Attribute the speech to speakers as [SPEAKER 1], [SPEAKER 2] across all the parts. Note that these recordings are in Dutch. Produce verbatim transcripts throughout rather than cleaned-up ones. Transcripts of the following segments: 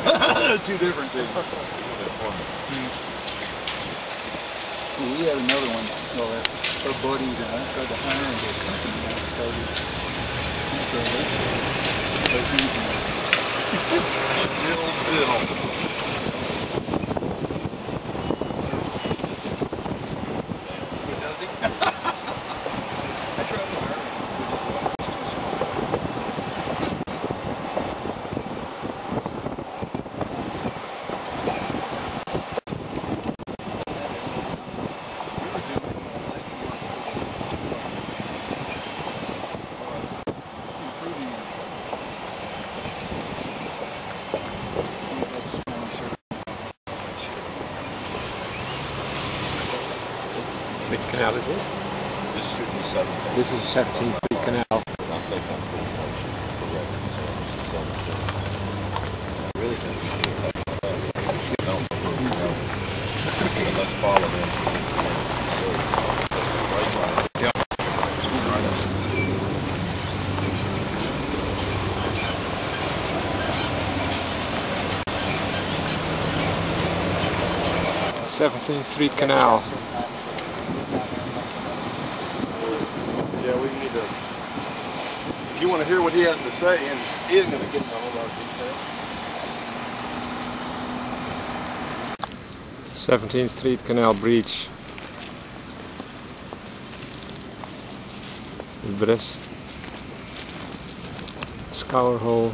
[SPEAKER 1] Two different things. Well, we had another one. Well, our buddies and I tried to hire him to a company that started. Little biddle. Does he? I tried to hire him.
[SPEAKER 2] Which canal is this?
[SPEAKER 1] This should be seventeen.
[SPEAKER 2] This is seventeenth Street Canal.
[SPEAKER 1] I think I'm pretty much correct. So I really think we should have that. No, no. Let's follow them. Right side. Yeah.
[SPEAKER 2] seventeenth Street Canal.
[SPEAKER 3] Yeah, we need to. If you want to hear what he has to say, and he isn't going to get into a whole lot of detail.
[SPEAKER 2] seventeenth Street Canal Bridge. The Bres. Scour Hole.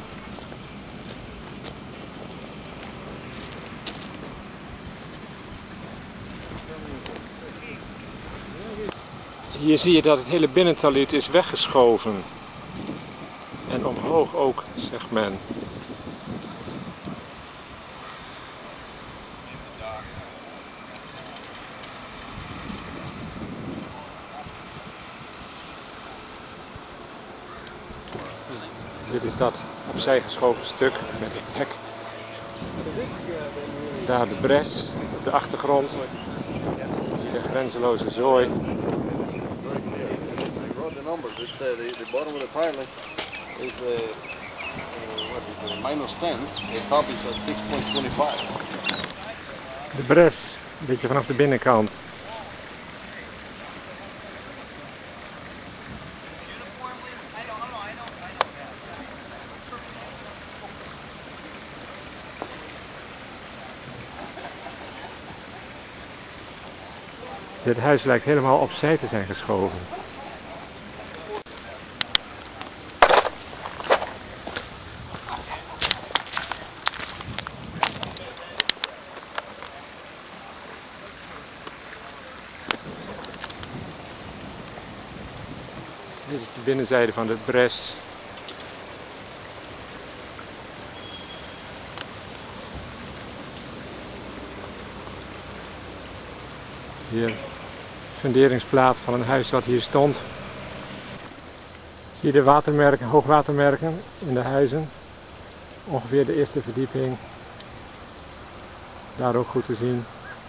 [SPEAKER 2] Hier zie je dat het hele binnentaluut is weggeschoven. En omhoog ook, zegt men. Dit is dat opzij geschoven stuk met het hek. Daar de Bres op de achtergrond. De grenzeloze zooi.
[SPEAKER 3] Numbers. It's uh, the, the bottom of the pilot is uh, uh, what is it, minus ten. The top is at six point two five.
[SPEAKER 2] De Bres, een beetje vanaf de binnenkant. Dit huis lijkt helemaal opzij te zijn geschoven. Dit is de binnenzijde van de Bres. Hier funderingsplaat van een huis wat hier stond. Zie je de watermerken, hoogwatermerken in de huizen. Ongeveer de eerste verdieping. Daar ook goed te zien.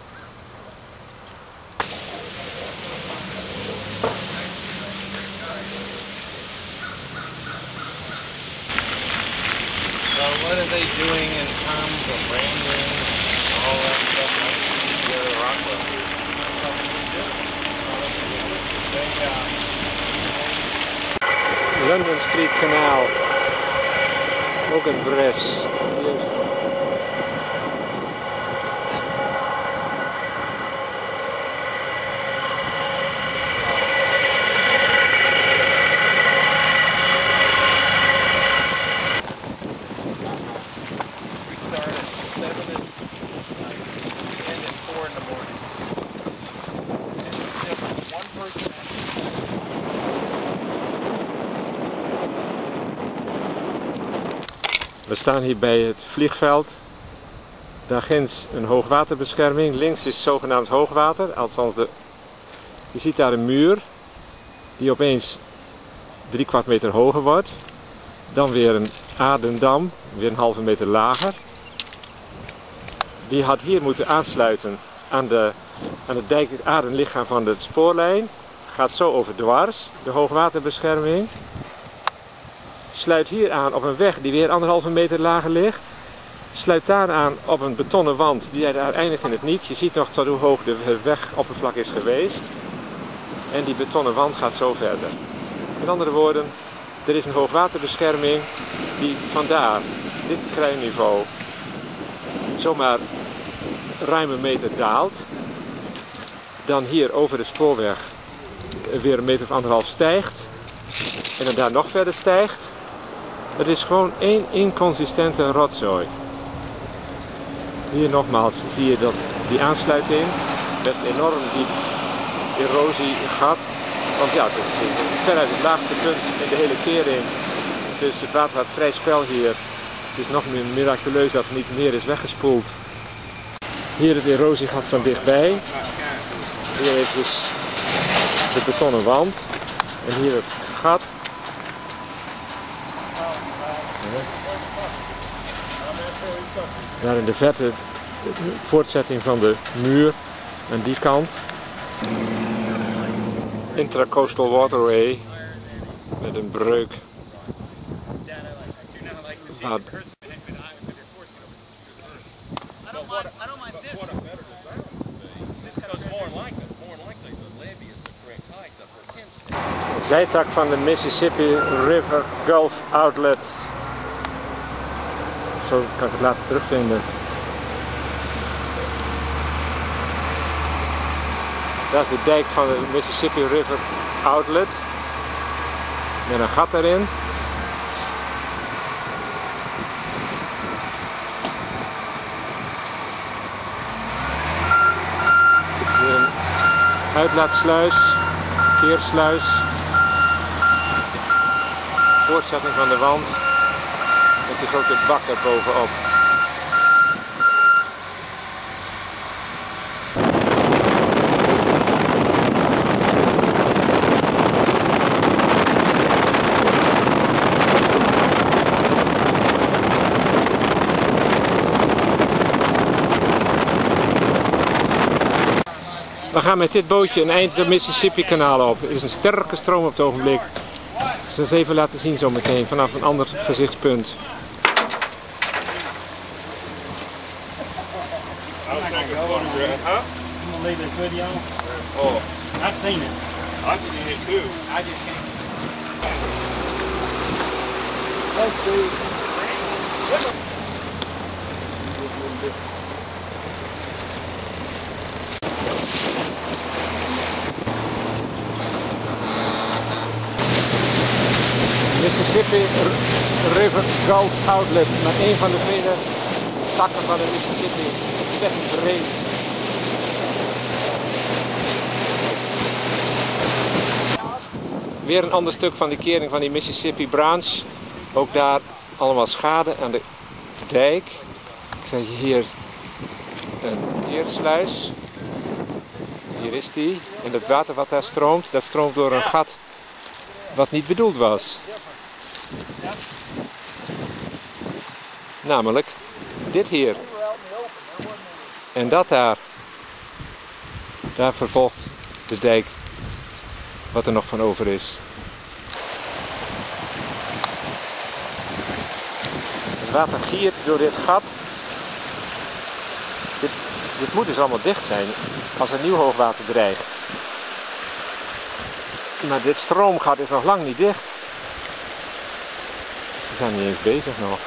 [SPEAKER 4] What are they doing in terms of branding and all that stuff? Like the Rockwell.
[SPEAKER 2] London Street Canal. Ook een Bres. Hier. We staan hier bij het vliegveld. Daar ginds een hoogwaterbescherming. Links is zogenaamd hoogwater. Althans de... Je ziet daar een muur die opeens drie kwart meter hoger wordt. Dan weer een Adendam, weer een halve meter lager. Die had hier moeten aansluiten aan, de, aan het dijk, aderlichaam van de spoorlijn. Gaat zo over dwars, de hoogwaterbescherming. Sluit hier aan op een weg die weer anderhalve meter lager ligt. Sluit daar aan op een betonnen wand die daar eindigt in het niets. Je ziet nog tot hoe hoog de wegoppervlak is geweest. En die betonnen wand gaat zo verder. Met andere woorden, er is een hoogwaterbescherming die vandaar, dit kruinniveau, zomaar ruim een meter daalt. Dan hier over de spoorweg weer een meter of anderhalf stijgt. En dan daar nog verder stijgt. Het is gewoon één inconsistente rotzooi. Hier nogmaals zie je dat die aansluiting met een enorm diep erosiegat. Want ja, het is veruit het laagste punt in de hele kering. Dus het water gaat vrij spel hier. Het is nog meer miraculeus dat het niet meer is weggespoeld. Hier het erosiegat van dichtbij. Hier heeft dus de betonnen wand. En hier het gat. Daar in de verte de voortzetting van de muur aan die kant. Intracoastal waterway met een breuk. Waar zijtak van de Mississippi River Gulf Outlet. Zo kan ik het later terugvinden. Dat is de dijk van de Mississippi River Outlet. Met een gat erin. Hier een uitlaatsluis, keersluis. Voortzetting van de wand. Met die grote bak er bovenop. We gaan met dit bootje een eind het Mississippi kanaal op. Er is een sterke stroom op het ogenblik. Ik zal eens even laten zien zo meteen vanaf een ander gezichtspunt.
[SPEAKER 5] Huh? I'm gonna leave this video.
[SPEAKER 1] Oh,
[SPEAKER 5] I've seen it.
[SPEAKER 1] I've seen it too.
[SPEAKER 5] I just can't.
[SPEAKER 2] Mississippi River Gulf Outlet, met een van de vele takken van de Mississippi, ontzettend breed. Weer een ander stuk van de kering van die Mississippi Branch. Ook daar allemaal schade aan de dijk. Ik krijg je hier een keersluis. Hier is die. En dat water wat daar stroomt, dat stroomt door een gat wat niet bedoeld was. Namelijk dit hier. En dat daar. Daar vervolgt de dijk wat er nog van over is. Het water giert door dit gat. Dit, dit moet dus allemaal dicht zijn als er nieuw hoogwater dreigt. Maar dit stroomgat is nog lang niet dicht. Ze zijn niet eens bezig nog.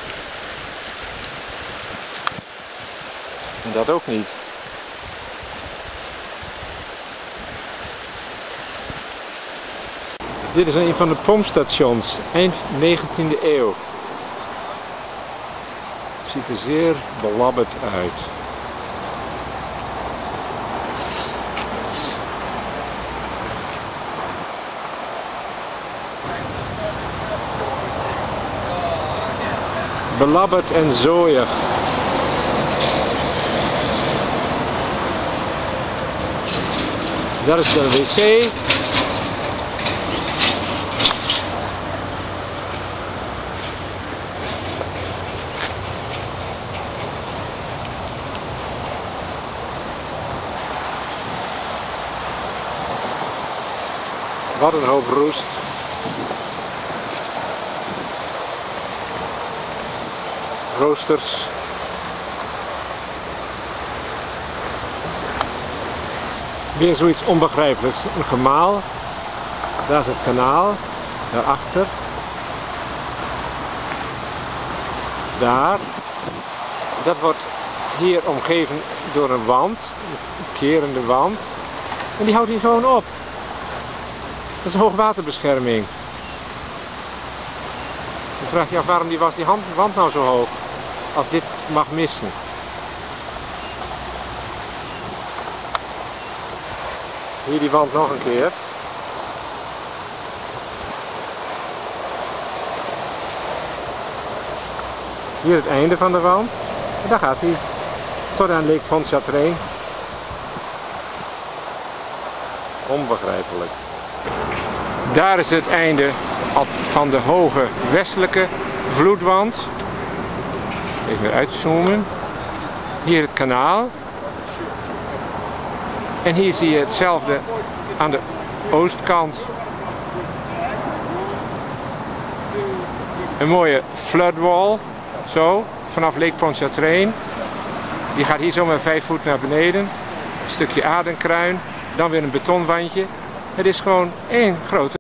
[SPEAKER 2] En dat ook niet. Dit is een van de pompstations, eind negentiende eeuw. Het ziet er zeer belabberd uit. Belabberd en zooiig. Daar is de wc. Wat een hoop roest. Roosters. Weer zoiets onbegrijpelijks. Een gemaal. Daar is het kanaal. Daarachter. Daar. Dat wordt hier omgeven door een wand. Een kerende wand. En die houdt hier gewoon op. Dat is hoogwaterbescherming. Dan vraag je af waarom die was die wand nou zo hoog. Als dit mag missen. Hier die wand nog een keer. Hier het einde van de wand. En daar gaat hij. Tot aan Lake Pontchartrain. Onbegrijpelijk. Daar is het einde van de hoge westelijke vloedwand. Even weer uitzoomen. Hier het kanaal. En hier zie je hetzelfde aan de oostkant. Een mooie floodwall. Zo, vanaf Lake Pontchartrain. Die gaat hier zomaar vijf voet naar beneden. Een stukje aardenkruin. Dan weer een betonwandje. Het is gewoon één grote